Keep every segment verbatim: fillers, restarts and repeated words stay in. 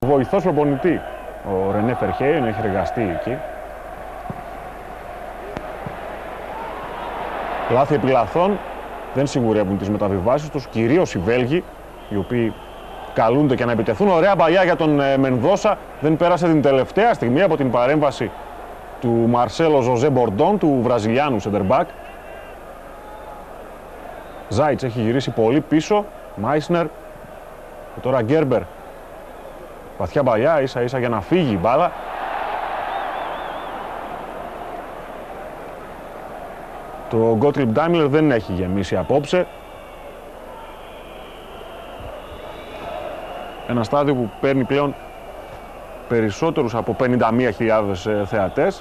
Βοηθός προπονητή. Ο Ρενέ Φερχέιεν έχει εργαστεί εκεί. Λάθη επί λαθών δεν σιγουρεύουν τις μεταβιβάσεις τους, κυρίως οι Βέλγοι, οι οποίοι καλούνται και να επιτεθούν. Ωραία παλιά για τον Μενδόσα, δεν πέρασε την τελευταία στιγμή από την παρέμβαση του Μαρσέλο Ζωζέ Μπορντόν, του Βραζιλιάνου σεντερμπακ. Ζάιτς έχει γυρίσει πολύ πίσω, Μάισνερ και τώρα Γκέρμπερ. Βαθιά παλιά, ίσα ίσα για να φύγει η μπάλα. Το Γκότλιμπ Ντάιμλερ δεν έχει γεμίσει απόψε. Ένα στάδιο που παίρνει πλέον περισσότερους από πενήντα μία χιλιάδες θεατές.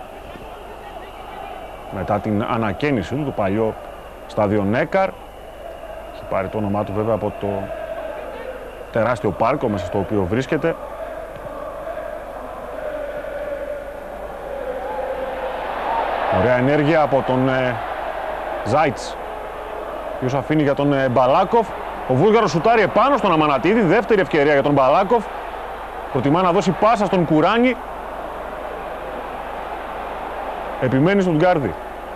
Μετά την ανακαίνιση του, το παλιό στάδιο Νέκαρ. Έχει πάρει το όνομά του βέβαια από το τεράστιο πάρκο μέσα στο οποίο βρίσκεται. Ωραία ενέργεια από τον ε, Ζάιτς, ο οποίος αφήνει για τον ε, Μπαλάκοφ. Ο Βούλγαρος σουτάρει επάνω στον Αμανατίδη, δεύτερη ευκαιρία για τον Μπαλάκοφ. Προτιμά να δώσει πάσα στον Κουράνι. Επιμένει στον Γκάρδι.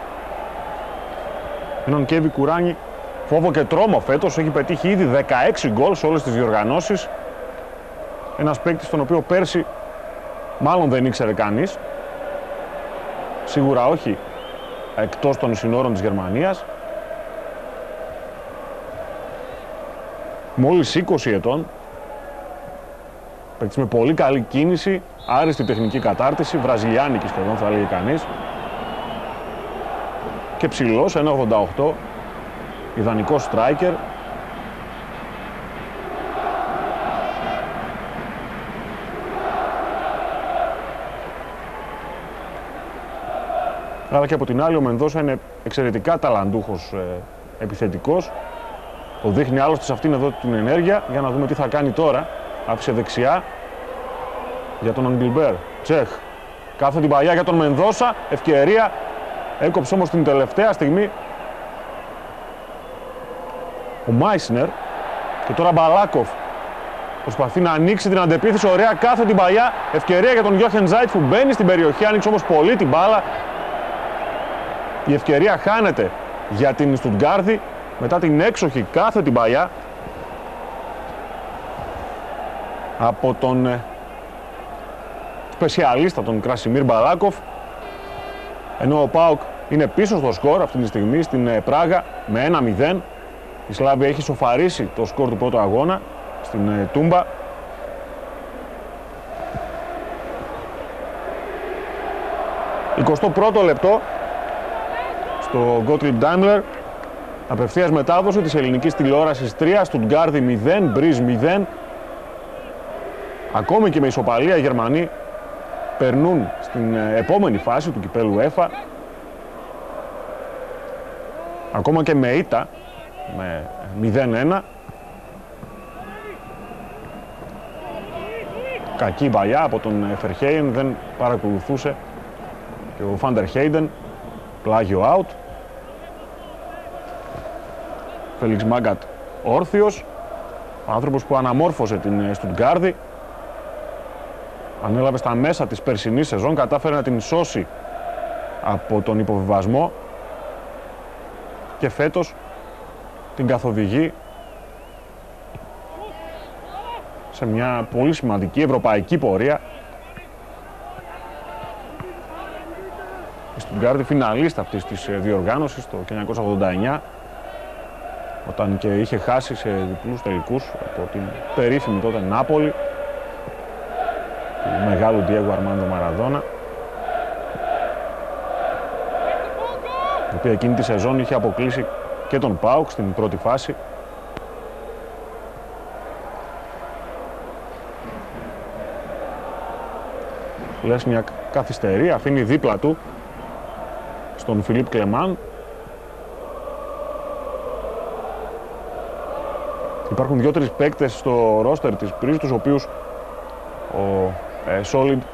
Έναν Κέβι Κουράνι, φόβο και τρόμο φέτος, έχει πετύχει ήδη δεκαέξι γκολ σε όλες τις διοργανώσεις. Ένας παίκτης τον οποίο πέρσι μάλλον δεν ήξερε κανείς. Σίγουρα όχι εκτός των συνόρων της Γερμανίας. Μόλις είκοσι ετών. Παίκτης με πολύ καλή κίνηση, άριστη τεχνική κατάρτιση, βραζιλιάνικη σχεδόν θα λέγει κανείς. Και ψηλός, ένα ογδόντα οκτώ, ιδανικός striker. Αλλά και από την άλλη ο Μενδόσα είναι εξαιρετικά ταλαντούχος ε, επιθετικός. Το δείχνει άλλωστε σε αυτήν εδώ την ενέργεια. Για να δούμε τι θα κάνει τώρα. Άφησε δεξιά για τον Αγγιλμπέρ. Τσέχ. Κάθε την παλιά για τον Μενδόσα. Ευκαιρία. Έκοψε όμως την τελευταία στιγμή ο Μάισνερ. Και τώρα Μπαλάκοφ προσπαθεί να ανοίξει την αντεπίθεση. Ωραία. Κάθε την παλιά. Ευκαιρία για τον Γιόχεν Ζάιτς που μπαίνει στην περιοχή. Άνοιξε όμως πολύ την μπάλα. Η ευκαιρία χάνεται για την Στουτγκάρδη μετά την έξοχη κάθε την παλιά από τον σπεσιαλίστα τον Κρασιμίρ Μπαλάκοφ, ενώ ο ΠΑΟΚ είναι πίσω στο σκορ αυτή τη στιγμή στην Πράγα με ένα μηδέν. Η Σλάβια έχει σοφαρίσει το σκορ του πρώτου αγώνα στην Τούμπα. εικοστό πρώτο λεπτό στο Gottlieb Daimler, απευθείας μετάδοση της ελληνικής τηλεόρασης τρία, Στουτγκάρδη μηδέν, Μπριζ μηδέν. Ακόμη και με ισοπαλία οι Γερμανοί περνούν στην επόμενη φάση του κυπέλου UEFA. Ακόμα και με ήττα, με μηδέν ένα. Κακή παλιά από τον Φερχέιεν, δεν παρακολουθούσε και ο Φάντερ Χέιντεν, πλάγιο out. Φέλιξ Μάγκατ όρθιος, ο άνθρωπος που αναμόρφωσε την Στουτγκάρδη. Ανέλαβε στα μέσα της περσινής σεζόν, κατάφερε να την σώσει από τον υποβιβασμό και φέτος την καθοδηγεί σε μια πολύ σημαντική ευρωπαϊκή πορεία. Η Στουτγκάρδη φιναλίστα αυτής της διοργάνωσης το χίλια εννιακόσια ογδόντα εννιά, όταν και είχε χάσει σε διπλούς τελικούς από την περίφημη τότε Νάπολη του μεγάλου Διέγκο Αρμάντο Μαραδόνα, η οποία εκείνη τη σεζόν είχε αποκλείσει και τον ΠΑΟΚ στην πρώτη φάση. Λέσνιακ καθυστερεί, αφήνει δίπλα του στον Φιλίπ Κλεμάν. Υπάρχουν δύο-τρεις παίκτες στο ρόστερ της Πρίζ, τους οποίους ο ε, Σόλιντ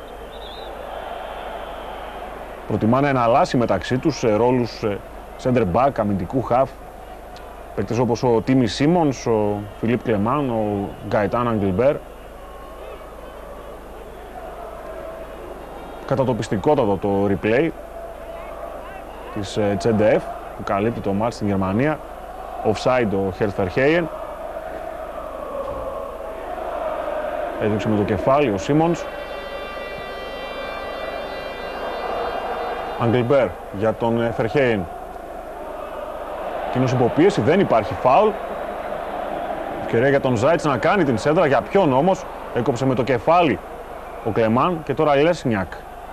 προτιμά να εναλλάσσει μεταξύ τους σε ρόλους ε, center back, αμυντικού half. Παίκτες όπως ο Τίμι Σίμονς, ο Φιλίπ Κλεμάν, ο Γκαϊτάν Αγγιλμπέρ. κατατοπιστικότατο το replay της Τσ Ντι Εφ που καλύπτει το μάτς στην Γερμανία. Offside ο Χερτ Φερχέιεν. Έδειξε με το κεφάλι ο Σίμονς. Αγγλμπέρ για τον Φερχέιεν. Εκείνος υποπίεση, δεν υπάρχει φάουλ. Ευκαιρία για τον Ζάιτς να κάνει την σέντρα. Για ποιον όμως? Έκοψε με το κεφάλι ο Κλεμάν και τώρα Λέσνιακ.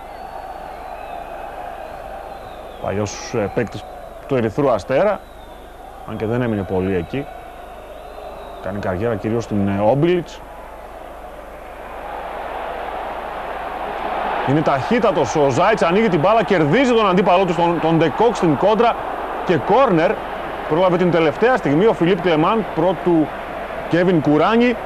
Παλιός παίκτης του Ερυθρού Αστέρα, αν και δεν έμεινε πολύ εκεί. Κάνει καριέρα κυρίως στην Όμπιλιτς. Είναι ταχύτατος ο Ζάιτς, ανοίγει την μπάλα, κερδίζει τον αντίπαλό του, τον, τον Ντεκόκ στην κόντρα και κόρνερ. Πρόλαβε την τελευταία στιγμή ο Φιλίπ Κλεμάν πρώτου Κέβιν Κουράνι.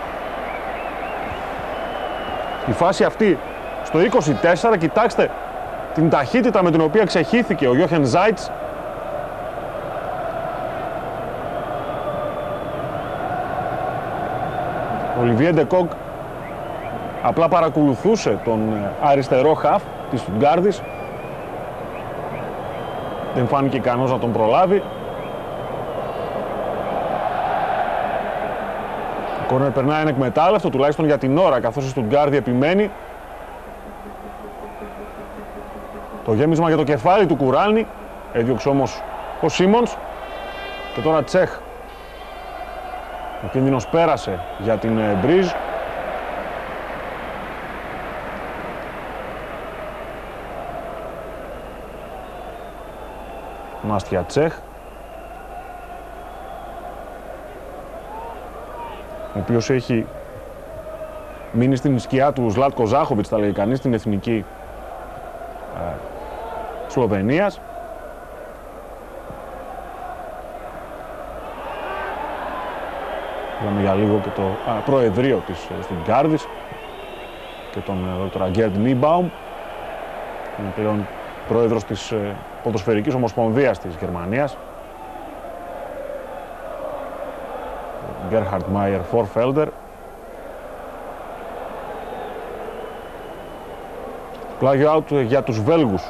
Η φάση αυτή στο είκοσι τέσσερα, κοιτάξτε την ταχύτητα με την οποία ξεχύθηκε ο Γιόχεν Ζάιτς. Ο Ολιβιέ Ντεκόκ απλά παρακολουθούσε τον αριστερό χαφ της Στουτγκάρδης. Δεν φάνηκε ικανός να τον προλάβει. Ο κόρνερ περνάει ανεκμετάλλευτο, τουλάχιστον για την ώρα, καθώς η Στουτγκάρδη επιμένει. Το γέμισμα για το κεφάλι του Κουράνι, έδιωξε όμως ο Σίμονς. Και τώρα Τσέχ. Ο κίνδυνος πέρασε για την Μπρίζ. Νάστια Τσέχ, ο οποίος έχει μείνει στην σκιά του Ζλάτκο Ζάχοβιτς, τα λέει κανείς, στην εθνική ε, Σλοβενίας. Είδαμε για λίγο και το α, προεδρείο της Στουτγκάρδης και τον δόκτωρα Γκέρντ Νίμπαουμ, είναι πλέον πρόεδρος της ε, ποδοσφαιρικής ομοσπονδίας της Γερμανίας. Γκέρχαρτ Μάιερ Φορφέλντερ. Πλάγιο out για τους Βέλγους.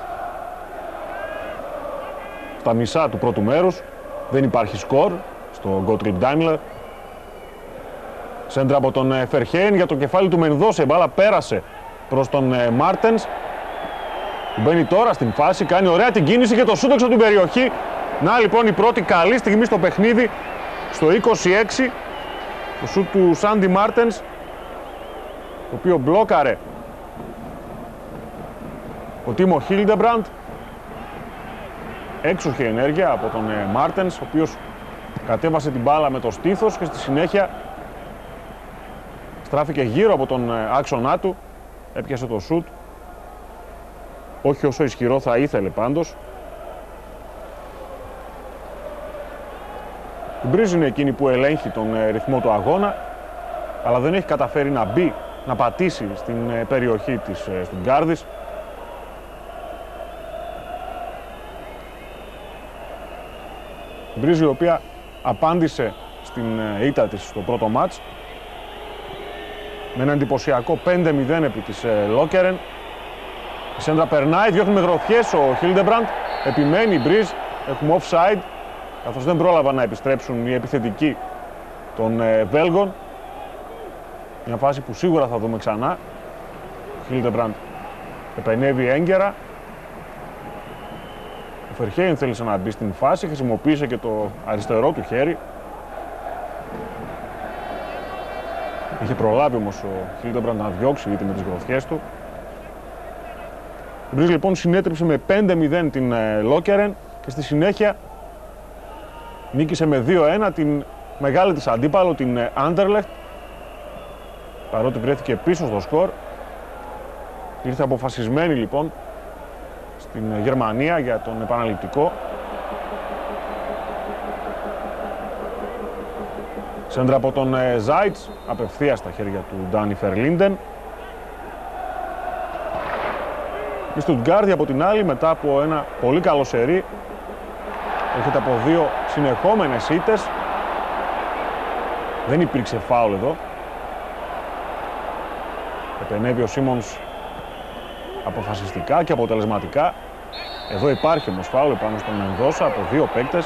Στα μισά του πρώτου μέρους δεν υπάρχει σκορ στο Gottlieb Daimler. Σέντρα από τον Φερχέιν για το κεφάλι του Μενδόσε. Μπάλα πέρασε προς τον Μάρτενς. Μπαίνει τώρα στην φάση, κάνει ωραία την κίνηση και το σούτ έξω από την περιοχή. Να λοιπόν η πρώτη καλή στιγμή στο παιχνίδι στο είκοσι έξι. Το σούτ του Σάντι Μάρτενς, το οποίο μπλόκαρε ο Τίμο Χίλντεμπραντ. Έξοχη ενέργεια από τον Μάρτενς, ο οποίος κατέβασε την μπάλα με το στήθος και στη συνέχεια στράφηκε γύρω από τον άξονά του, έπιασε το σούτ. Όχι όσο ισχυρό θα ήθελε πάντως. Η Μπρίζ είναι εκείνη που ελέγχει τον ρυθμό του αγώνα, αλλά δεν έχει καταφέρει να μπει, να πατήσει στην περιοχή της Στουτγκάρδης. Η Μπρίζ, η οποία απάντησε στην ήττα της στο πρώτο μάτς με ένα εντυπωσιακό πέντε μηδέν επί της Λόκερεν. Η σέντρα περνάει, διώχνει με γροθιές ο Χίλντεμπραντ, επιμένει η Μπρίζ, έχουμε offside, καθώς δεν πρόλαβαν να επιστρέψουν οι επιθετικοί των ε, Βέλγων. Μια φάση που σίγουρα θα δούμε ξανά. Ο Χίλντεμπραντ επενέβη έγκαιρα. Ο Φερχέιν θέλησε να μπει στην φάση, χρησιμοποίησε και το αριστερό του χέρι. Είχε προλάβει όμως ο Χίλντεμπραντ να διώξει είτε με τις γροθιές του. Η Μπρίζ λοιπόν συνέτριψε με πέντε μηδέν την Λόκερεν και στη συνέχεια νίκησε με δύο ένα την μεγάλη της αντίπαλο, την Άντερλεχτ. Παρότι βρέθηκε πίσω στο σκορ, ήρθε αποφασισμένη λοιπόν στην Γερμανία για τον επαναληπτικό. Σέντρα από τον Ζάιτς, απευθείας στα χέρια του Ντάνι Φερλίντεν. Η Στουτγκάρδη από την άλλη, μετά από ένα πολύ καλό σερί, έρχεται από δύο συνεχόμενες ήττες. Δεν υπήρξε φάουλ εδώ. Επενέβη ο Σίμονς αποφασιστικά και αποτελεσματικά. Εδώ υπάρχει όμως φάουλ πάνω στον Μενδόσα από δύο παίκτες.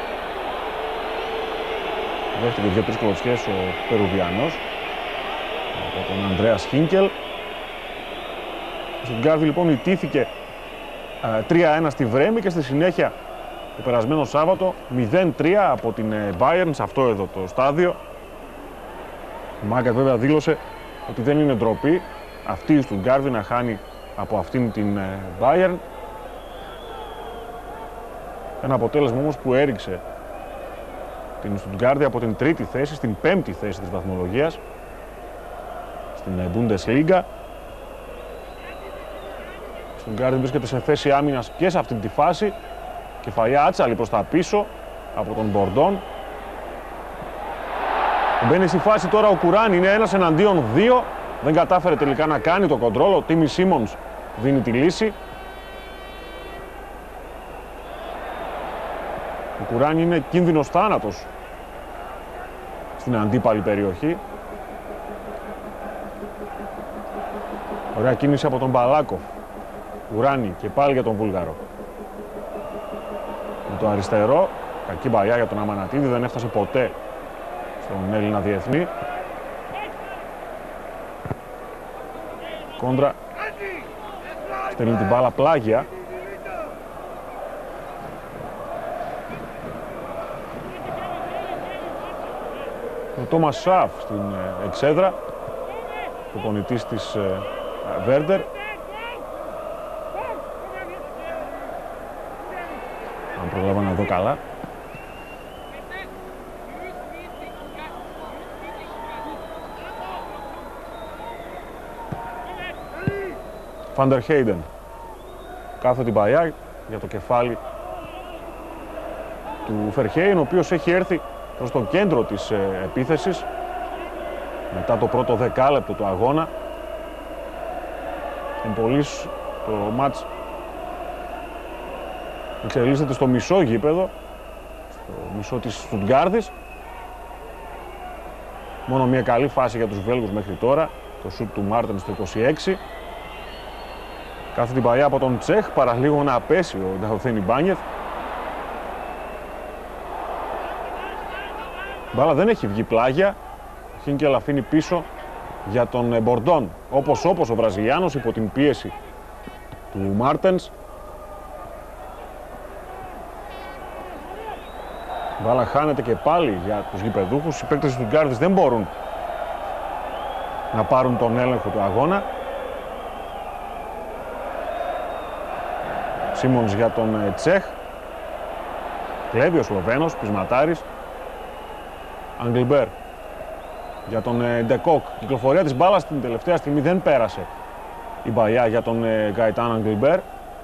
Δέχτηκε δύο-τρεις κλωτσιές ο Περουβιανός από τον Ανδρέας Χίνκελ. Στην Γκάρδη λοιπόν ιτήθηκε τρία ένα στη Βρέμη και στη συνέχεια το περασμένο Σάββατο μηδέν τρία από την Bayern σε αυτό εδώ το στάδιο. Ο Μάγκατ βέβαια δήλωσε ότι δεν είναι ντροπή αυτή η Στουτγκάρδη να χάνει από αυτήν την Bayern. Ένα αποτέλεσμα όμως που έριξε την Στουτγκάρδη από την τρίτη θέση στην πέμπτη θέση της βαθμολογίας στην Bundesliga. Η Στουτγκάρδη βρίσκεται σε θέση άμυνας και σε αυτή τη φάση. Κεφαλιά άτσαλη προς τα πίσω από τον Μπορντόν. Μπαίνει στη φάση τώρα ο Κουράν, είναι ένας εναντίον δύο. Δεν κατάφερε τελικά να κάνει το κοντρόλ. Ο Τίμι Σίμονς δίνει τη λύση. Ο Κουράν είναι κίνδυνος θάνατος στην αντίπαλη περιοχή. Ωραία κίνηση από τον Μπαλάκοφ. Κουράνι και πάλι για τον Βούλγαρο. Με το αριστερό, κακή μπαλιά για τον Αμανατίδη, δεν έφτασε ποτέ στον Έλληνα διεθνή. Κόντρα, στέλνει την μπάλα πλάγια. Ο Τόμας Σαφ στην εξέδρα, προπονητής της Βέρντερ. Αν προλάβα να δω καλά. Φάντερ Χέιντεν. Κάθε την παλιά για το κεφάλι του Φερχέιν, ο οποίος έχει έρθει προς το κέντρο της ε, επίθεσης μετά το πρώτο δεκάλεπτο του αγώνα. Είναι πολύ το μάτς εξελίσσεται στο μισό γήπεδο, στο μισό της Στουτγκάρδης. Μόνο μια καλή φάση για τους Βέλγους μέχρι τώρα, το σουτ του Μάρτεν στο είκοσι έξι. Κάθε την παλιά από τον Τσέχ, παραλίγο να πέσει ο Νταουθέν Ιμπάνιεφ. Μπάλα δεν έχει βγει πλάγια. Ο Χίνκελ αφήνει πίσω για τον Μπορντόν. Όπως όπως ο Βραζιλιάνος υπό την πίεση του Μάρτενς. Μπάλα χάνεται και πάλι για τους γηπεδούχους. Οι παίκτες του Γκάρδης δεν μπορούν να πάρουν τον έλεγχο του αγώνα. Σίμονς για τον Τσέχ. Κλέβει ο Σλοβαίνος, πεισματάρης. Αγγλιμπέρ για τον Ντεκόκ. Κυκλοφορία της μπάλας την τελευταία στιγμή δεν πέρασε η μπαλιά για τον Γκαϊτάν Αγγλιμπέρ.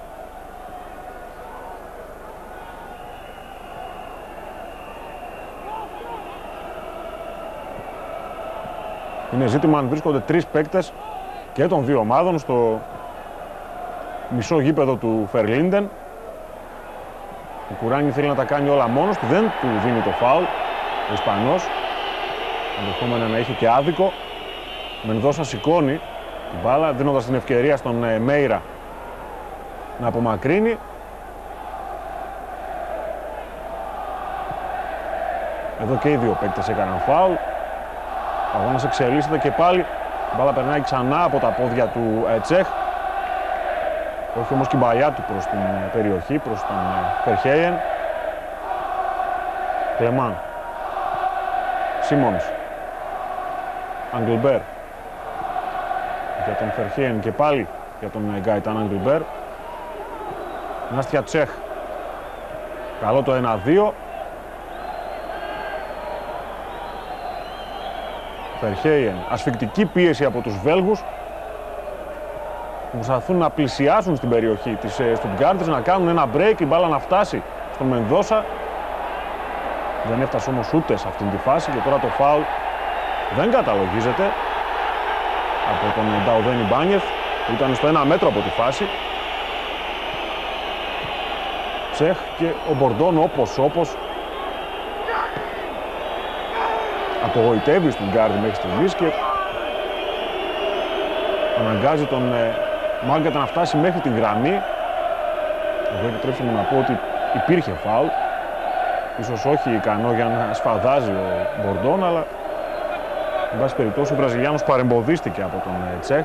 Είναι ζήτημα αν βρίσκονται τρεις παίκτες και των δύο ομάδων στο μισό γήπεδο του Φερλίντεν. Ο Κουράνι θέλει να τα κάνει όλα μόνος του, δεν του δίνει το φάουλ ο Ισπανός. Ενδεχόμενα να έχει και άδικο. Μενδόσα σηκώνει την μπάλα, δίνοντας την ευκαιρία στον ε, Μέιρα να απομακρύνει. Εδώ και οι δύο παίκτες έκαναν φάουλ. Ο αγώνας εξελίσσεται και πάλι. Η μπάλα περνάει ξανά από τα πόδια του ε, Τσέχ. Όχι όμως και η μπαλιά του προς την ε, περιοχή, προς τον ε, Φερχέιεν. Κλεμάν. Σίμονς. Αγγλιμπέρ. Για τον Φερχέιεν και πάλι για τον ε, Γκαϊτάν Αγγλιμπέρ. Νάστια Τσέχ. Καλό το ένα δύο. Φερχέιεν. Ασφικτική πίεση από τους Βέλγους που προσπαθούν να πλησιάσουν στην περιοχή της ε, Στουτγκάρδης, να κάνουν ένα break, η μπάλα να φτάσει στον Μενδόσα. Δεν έφτασε όμως ούτε σε αυτήν τη φάση και τώρα το φάουλ δεν καταλογίζεται από τον Νταουδέν Ιμπάνιεφ που ήταν στο ένα μέτρο από τη φάση. Τσέχ και ο Μπορντόν όπως όπως απογοητεύει στην Γκάρδη μέχρι στιγμής και αναγκάζει τον ε, Μάγκατ να φτάσει μέχρι την γραμμή. Εδώ επιτρέψτε μου να πω ότι υπήρχε φάουλ. Ίσως όχι ικανό για να σφαδάζει ο Μπορντόν, αλλά εν πάση περιπτώσει ο Βραζιλιάνος παρεμποδίστηκε από τον Τσέχ.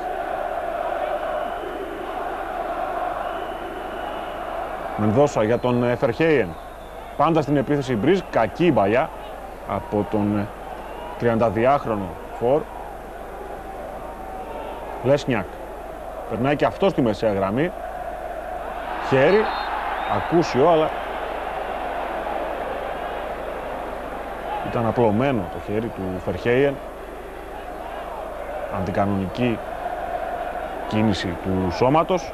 Μενδόσα για τον Φερχέιεν. Πάντα στην επίθεση Μπριζ, κακή μπαλιά από τον τριανταδυάχρονο φορ. Λέσνιακ. Περνάει και αυτό στη μεσαία γραμμή. Χέρι, ακούσιο, αλλά ήταν απλωμένο το χέρι του Φερχέιεν. Αντικανονική κίνηση του σώματος.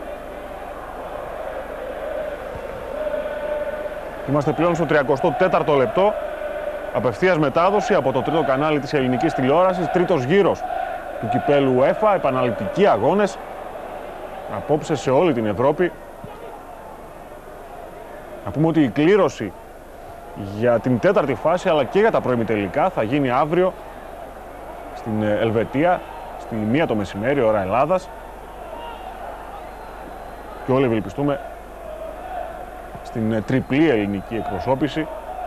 Είμαστε πλέον στο τριακοστό τέταρτο λεπτό. Απευθείας μετάδοση από το τρίτο κανάλι της ελληνικής τηλεόρασης. Τρίτος γύρος του κυπέλου UEFA. Επαναληπτικοί αγώνες απόψε σε όλη την Ευρώπη. Να πούμε ότι η κλήρωση για την τέταρτη φάση αλλά και για τα προημιτελικά θα γίνει αύριο στην Ελβετία στη μία το μεσημέρι, ώρα Ελλάδας, και όλοι ευελπιστούμε στην τριπλή ελληνική εκπροσώπηση.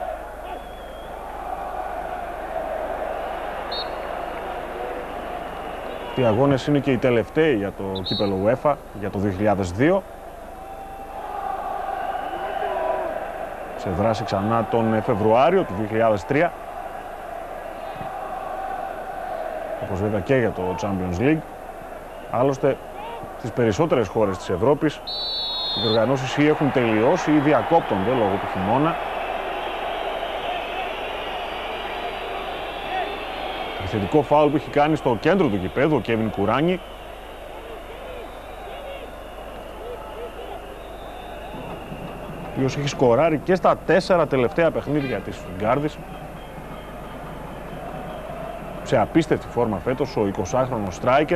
Οι αγώνες είναι και οι τελευταίοι για το κύπελλο UEFA για το δύο χιλιάδες δύο. Σε δράση ξανά τον Φεβρουάριο του δύο χιλιάδες τρία. Όπως βέβαια και για το Champions League. Άλλωστε, στις περισσότερες χώρες της Ευρώπης οι διοργανώσεις ή έχουν τελειώσει ή διακόπτονται λόγω του χειμώνα. Επιθετικό φάουλ που έχει κάνει στο κέντρο του γηπέδου ο Κέβιν Κουράνι. Ο οποίος έχει σκοράρει και στα τέσσερα τελευταία παιχνίδια της Στουτγκάρδης. Σε απίστευτη φόρμα φέτος ο εικοσάχρονος striker.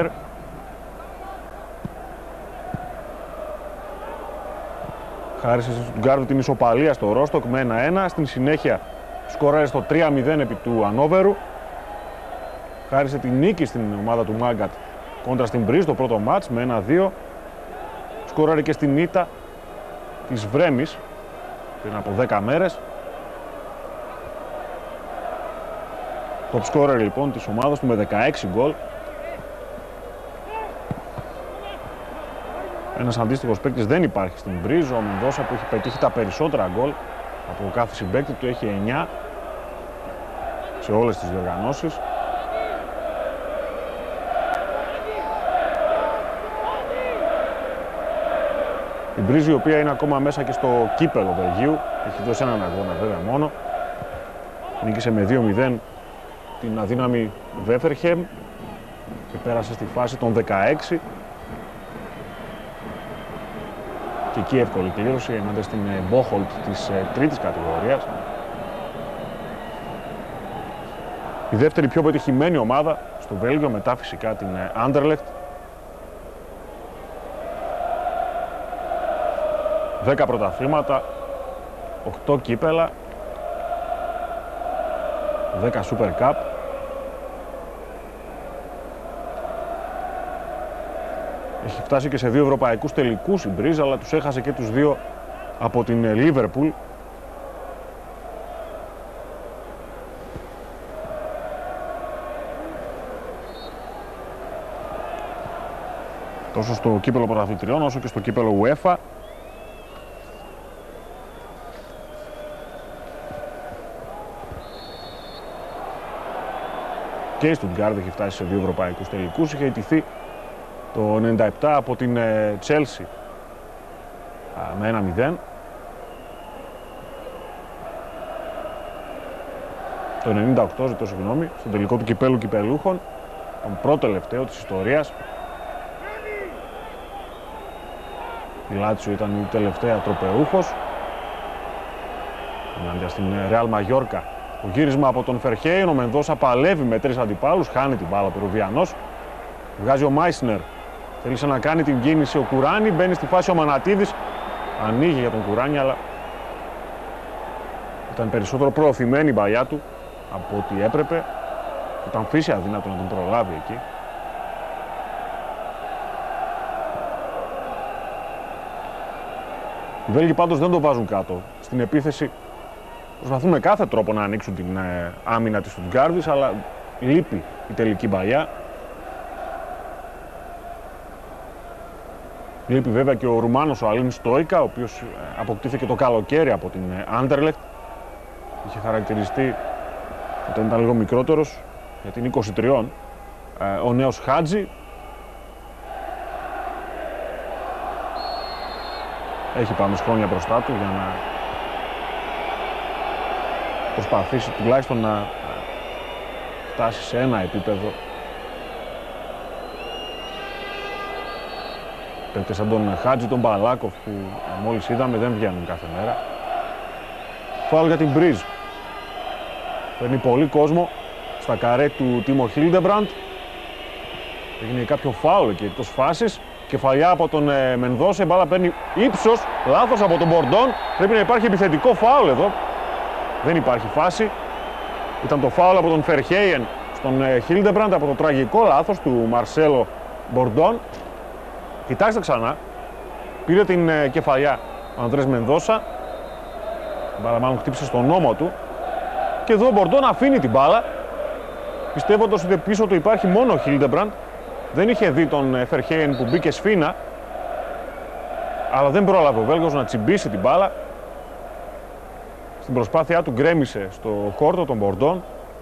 Χάρισε στη Στουτγκάρδη την ισοπαλία στο Ρόστοκ με ένα ένα. Στην συνέχεια σκοράρει στο τρία μηδέν επί του Ανόβερου. Χάρισε την νίκη στην ομάδα του Μάγκατ κόντρα στην Μπριζ το πρώτο μάτς με ένα δύο. Σκοράρει και στην ήττα της Βρέμης πριν από δέκα μέρες. Top scorer λοιπόν της ομάδας του με δεκαέξι γκολ. Ένας αντίστοιχος παίκτης δεν υπάρχει στην Μπριζ. Ο Μενδόσα που έχει πετύχει τα περισσότερα γκολ από κάθε συμπαίκτη του, έχει εννιά σε όλες τις διοργανώσεις. Η Μπριζ, η οποία είναι ακόμα μέσα και στο κύπελλο Βελγίου, έχει δώσει έναν αγώνα βέβαια μόνο. Νίκησε με δύο μηδέν την αδύναμη Βέφερχεμ και πέρασε στη φάση των δεκαέξι. Και εκεί εύκολη κλήρωση ενάντια στην Μπόχολτ της τρίτης κατηγορίας. Η δεύτερη πιο πετυχημένη ομάδα στο Βέλγιο, μετά φυσικά την Άντερλεχτ. δέκα πρωταθλήματα, οκτώ κύπελα, δέκα Super Cup. Έχει φτάσει και σε δύο ευρωπαϊκούς τελικούς η Μπριζ, αλλά τους έχασε και τους δύο από την Λίβερπουλ. Τόσο στο κύπελλο πρωταθλητριών όσο και στο κύπελλο UEFA. Και η Στουτγκάρδη έχει φτάσει σε δύο ευρωπαϊκούς τελικούς. Είχε ιτηθεί το ενενήντα επτά από την Chelsea με ένα μηδέν. Το ενενήντα οκτώ, ζητώ συγγνώμη, στον τελικό του κυπέλλου κυπελούχων, τον πρώτο τελευταίο της ιστορίας. Η Λάτσιο ήταν η τελευταία τροπεούχος ενάντια στην Real Mallorca. Το γύρισμα από τον Φερχέιν, ο Μενδόσα παλεύει με τρεις αντιπάλους, χάνει την μπάλα ο Περουβιανός. Βγάζει ο Μάισνερ, θέλησε να κάνει την κίνηση ο Κουράνι, μπαίνει στη φάση ο Μανατίδης, ανοίγει για τον Κουράνι, αλλά ήταν περισσότερο προωθημένη η μπαλιά του από ό,τι έπρεπε. Ήταν φύση αδύνατο να τον προλάβει εκεί. Οι Βέλγοι πάντως δεν το βάζουν κάτω. Στην επίθεση προσπαθούν με κάθε τρόπο να ανοίξουν την ε, άμυνα της Στουτγκάρδης, αλλά λείπει η τελική μπαλιά. Λείπει βέβαια και ο Ρουμάνος ο Αλίν Στόικα, ο οποίος αποκτήθηκε το καλοκαίρι από την Άντερλεχτ. Είχε χαρακτηριστεί όταν ήταν λίγο μικρότερος, γιατί είναι είκοσι τρία. Ο νέος Χάτζη έχει πάνω χρόνια μπροστά του για να προσπαθήσει τουλάχιστον να φτάσει σε ένα επίπεδο. Παίκτες σαν τον Χάτζη, τον Μπαλάκοφ που μόλις είδαμε δεν βγαίνουν κάθε μέρα. Φάουλ για την Μπρίζ. Παίρνει πολύ κόσμο στα καρέ του Τίμο Χίλντεμπραντ. Έγινε κάποιο φάουλ εκεί εκτός φάσης. Κεφαλιά από τον ε, Μενδόσε, μπάλα παίρνει ύψος, λάθος από τον Μπορντόν. Πρέπει να υπάρχει επιθετικό φάουλ εδώ. Δεν υπάρχει φάση. Ήταν το φάουλ από τον Φερχέιεν στον ε, Χίλντεμπραντ, από το τραγικό λάθος του Μαρσέλο Μπορντόν. Κοιτάξτε ξανά. Πήρε την ε, κεφαλιά ο Ανδρές Μενδόσα. Η μπάλα μάλλον χτύπησε στον ώμο του. Και εδώ ο Μπορντόν αφήνει την μπάλα, πιστεύοντας ότι πίσω του υπάρχει μόνο ο Χίλντεμπραντ. Δεν είχε δει τον Φερχέιεν που μπήκε σφίνα, αλλά δεν πρόλαβε ο Βέλγος να τσιμπήσει την μπάλα. Στην προσπάθειά του γκρέμισε στο κόρτο τον Μπορντόν.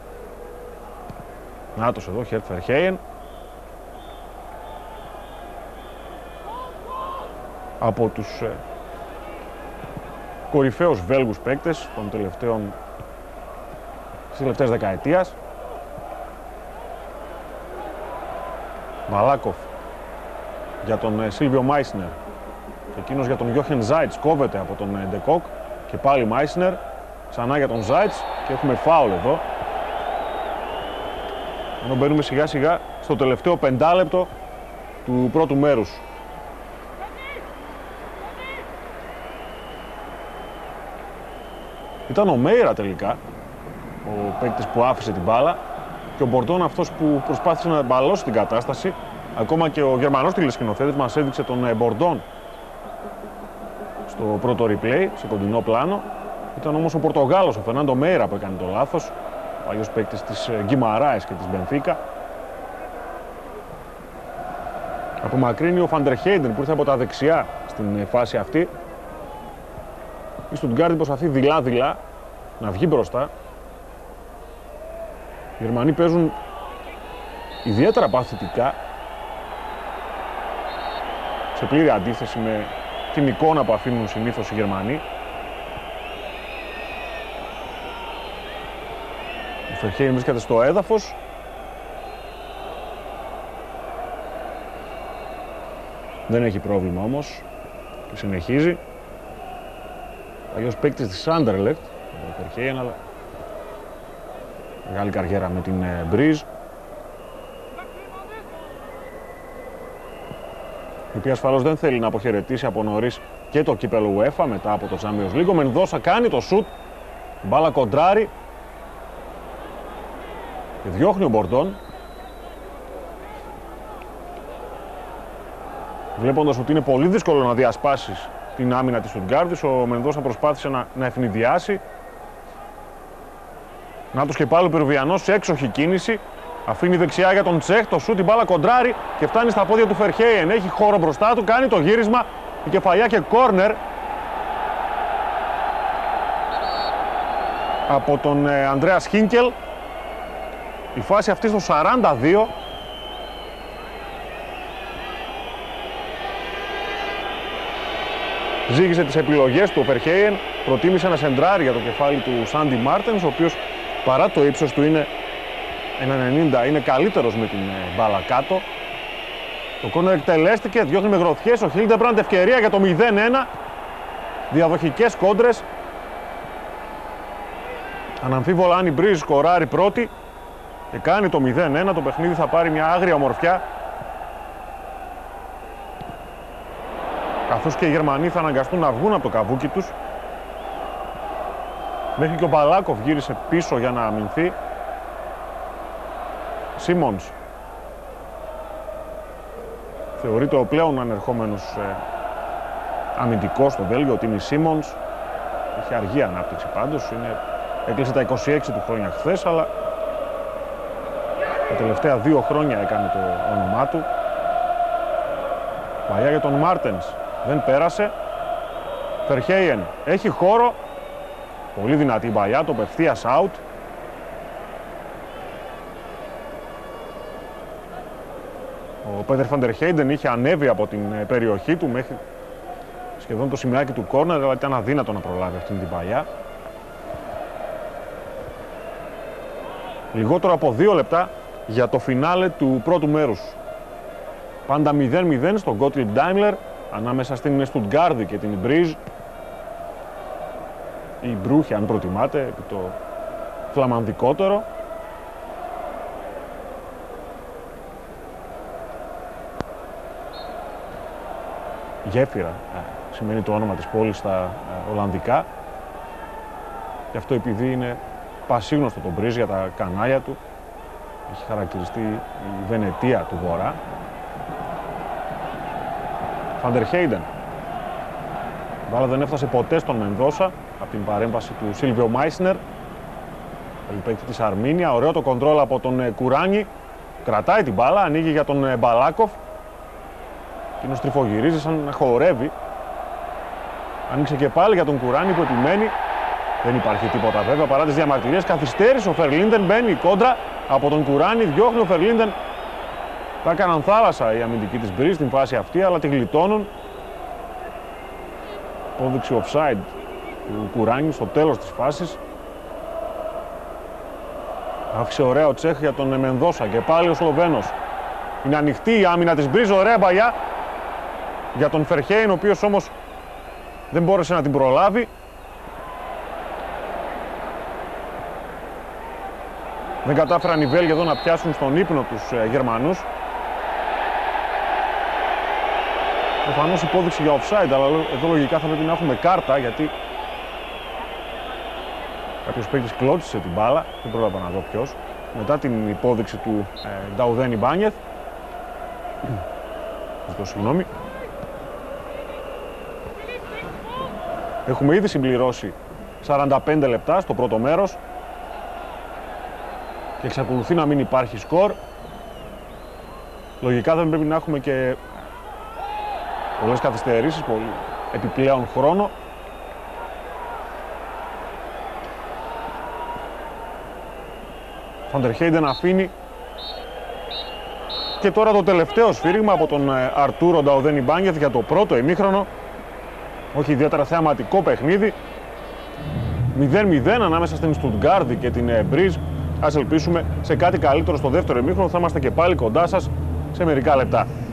Νάτος εδώ, Χέρτ Φερχέιεν. Από τους ε, κορυφαίους Βέλγους παίκτες των τελευταίων, της τελευταίας δεκαετίας. Μπαλάκοφ για τον ε, Σίλβιο Μάισνερ και εκείνος για τον Γιόχεν Ζάιτς. Κόβεται από τον ε, Ντεκόκ και πάλι Μάισνερ ξανά για τον Ζάιτς και έχουμε φάουλ εδώ. Ενώ μπαίνουμε σιγά σιγά στο τελευταίο πεντάλεπτο του πρώτου μέρους. Ήταν ο Μέιρα τελικά ο παίκτης που άφησε την μπάλα και ο Μπορντόν αυτός που προσπάθησε να μπαλώσει την κατάσταση. Ακόμα και ο Γερμανός τηλεσκηνοθέτης μας έδειξε τον Μπορντόν στο πρώτο replay, σε κοντινό πλάνο. Ήταν όμως ο Πορτογάλος, ο Φερνάντο Μέιρα, που έκανε το λάθος, ο παλιός παίκτης της Γκιμαράες και της Μπενφίκα. Απομακρύνει ο Φαντερ Χέιντεν που ήρθε από τα δεξιά στην φάση αυτή. Η Στουτγκάρδη προσπαθεί δειλά-δειλά να βγει μπροστά. Οι Γερμανοί παίζουν ιδιαίτερα παθητικά, σε πλήρη αντίθεση με την εικόνα που αφήνουν συνήθως οι Γερμανοί. Ο Φερχέιεν βρίσκεται στο έδαφος. Δεν έχει πρόβλημα όμως και συνεχίζει. Παλιός παίκτης της Άντερλεχτ, ο Φερχέιεν, αλλά μεγάλη καριέρα με την Μπρίζ, η οποία ασφαλώς δεν θέλει να αποχαιρετήσει από νωρίς και το κύπελλο UEFA μετά από το Champions League. Ο Μενδόσα κάνει το σουτ, μπάλα κοντράρει και διώχνει ο Μπορντόν. Βλέποντας ότι είναι πολύ δύσκολο να διασπάσεις την άμυνα της Στουτγκάρδης, ο Μενδόσα προσπάθησε να, να ευνηδιάσει. Νάτος και πάλι ο Περουβιανός σε έξοχη κίνηση. Αφήνει δεξιά για τον Τσέχ, το σούτ, την μπάλα κοντράρει και φτάνει στα πόδια του Φερχέιεν. Έχει χώρο μπροστά του, κάνει το γύρισμα, η κεφαλιά και κόρνερ από τον ε, Ανδρέας Χίνκελ. Η φάση αυτή στο σαράντα δύο. Ζήγησε τις επιλογές του ο Φερχέιεν, προτίμησε να σεντράρει για το κεφάλι του Σάντι Μάρτενς, ο οποίος παρά το ύψος του είναι ένα ενενήντα, είναι καλύτερος με την μπάλα κάτω. Το κόρνερ εκτελέστηκε, διώχνει με γροθιές ο Χίλντεμπραντ, ευκαιρία για το μηδέν ένα. Διαδοχικές κόντρες. Αναμφίβολα αν η Μπρίζ σκοράρει πρώτη και κάνει το μηδέν ένα, το παιχνίδι θα πάρει μια άγρια ομορφιά, καθώς και οι Γερμανοί θα αναγκαστούν να βγουν από το καβούκι τους. Μέχρι και ο Μπαλάκοφ γύρισε πίσω για να αμυνθεί. Σίμονς θεωρείται ο πλέον ανερχόμενος ε, αμυντικό στο Βέλγιο, ο Τίμι Σίμονς. Έχει αργή ανάπτυξη πάντως, είναι, έκλεισε τα είκοσι έξι του χρόνια χθες, αλλά τα τελευταία δύο χρόνια έκανε το όνομά του. Παλιά για τον Μάρτενς, δεν πέρασε. Φερχέιεν έχει χώρο, πολύ δυνατή παλιά, το απευθείας out. Ο Πέτερ Φαντερχέιντεν είχε ανέβει από την περιοχή του μέχρι σχεδόν το σημειάκι του κόρνερ, αλλά ήταν αδύνατο να προλάβει αυτήν την παλιά. Λιγότερο από δύο λεπτά για το φινάλε του πρώτου μέρους. Πάντα μηδέν μηδέν στον Gottlieb Daimler ανάμεσα στην Στουτγκάρδη και την Μπρίζ. Η Μπρούχε, αν προτιμάτε, το φλαμανδικότερο. Γέφυρα σημαίνει το όνομα της πόλης στα Ολλανδικά. Και αυτό επειδή είναι πασίγνωστο το Μπρίζ για τα κανάλια του. Έχει χαρακτηριστεί η Βενετία του Βορρά. Φαντερχέιντεν. Η μπάλα δεν έφτασε ποτέ στον Μενδόσα από την παρέμβαση του Σίλβιο Μάισνερ, παίκτη της Αρμίνια. Ωραίο το κοντρόλ από τον Κουράνι. Κρατάει την μπάλα, ανοίγει για τον Μπαλάκοφ. Εκείνος τριφογυρίζει σαν να χορεύει. Άνοιξε και πάλι για τον Κουράνι που επιμένει. Δεν υπάρχει τίποτα βέβαια παρά τις διαμαρτυρίες. Καθυστέρησε ο Φερλίντεν, μπαίνει η κόντρα από τον Κουράνι. Διώχνει ο Φερλίντεν. Θα έκαναν θάλασσα η αμυντική της Μπρίζ στην φάση αυτή, αλλά τη γλιτώνουν. Απόδειξη offside του Κουράνι στο τέλος της φάσης. Άφησε ωραίο τσέχ για τον Μενδόσα και πάλι ο Σλοβαίνος. Είναι ανοιχτή η άμυνα της Μπρίζ, ωραία παλιά για τον Φερχέιν, ο οποίος όμως δεν μπόρεσε να την προλάβει. Δεν κατάφεραν οι Βέλγοι εδώ να πιάσουν στον ύπνο τους ε, Γερμανούς. Προφανώς υπόδειξη για offside, αλλά εδώ λογικά θα πρέπει να έχουμε κάρτα, γιατί κάποιος παίκτης κλώτσισε την μπάλα, δεν πρόλαβα να δω ποιος, μετά την υπόδειξη του ε, Νταουδέν Ιμπάνιεθ. Ζητώ συγγνώμη. Έχουμε ήδη συμπληρώσει σαράντα πέντε λεπτά στο πρώτο μέρος και εξακολουθεί να μην υπάρχει σκορ. Λογικά δεν πρέπει να έχουμε και πολλές καθυστερήσεις, πολύ επιπλέον χρόνο. Φαντερχέιντεν αφήνει. Και τώρα το τελευταίο σφύριγμα από τον Αρτούρο Νταουδέν Ιμπάνιεθ για το πρώτο ημίχρονο. Όχι ιδιαίτερα θεαματικό παιχνίδι. μηδέν μηδέν ανάμεσα στην Στουτγκάρδη και την Μπρίζ. Ας ελπίσουμε σε κάτι καλύτερο στο δεύτερο ημίχρονο. Θα είμαστε και πάλι κοντά σας σε μερικά λεπτά.